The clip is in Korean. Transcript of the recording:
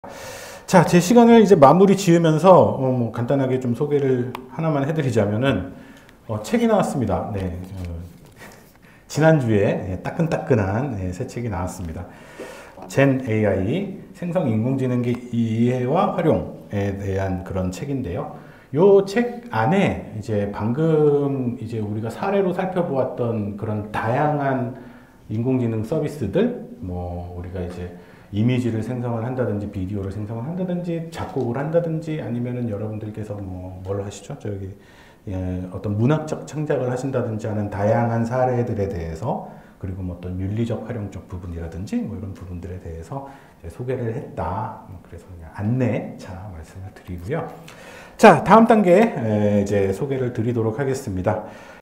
자, 제 시간을 이제 마무리 지으면서 뭐 간단하게 좀 소개를 하나만 해드리자면은 책이 나왔습니다. 네, 지난주에 따끈따끈한 새 책이 나왔습니다. 젠 AI 생성 인공지능기 이해와 활용에 대한 그런 책인데요. 요 책 안에 이제 방금 이제 우리가 사례로 살펴보았던 그런 다양한 인공지능 서비스들, 뭐 우리가 이제 이미지를 생성을 한다든지 비디오를 생성을 한다든지 작곡을 한다든지 아니면은 여러분들께서 뭐 뭘 하시죠? 저기 어떤 문학적 창작을 하신다든지 하는 다양한 사례들에 대해서 그리고 뭐 어떤 윤리적 활용적 부분이라든지 뭐 이런 부분들에 대해서 소개를 했다. 그래서 그냥 안내차 말씀을 드리고요. 자, 다음 단계 이제 소개를 드리도록 하겠습니다.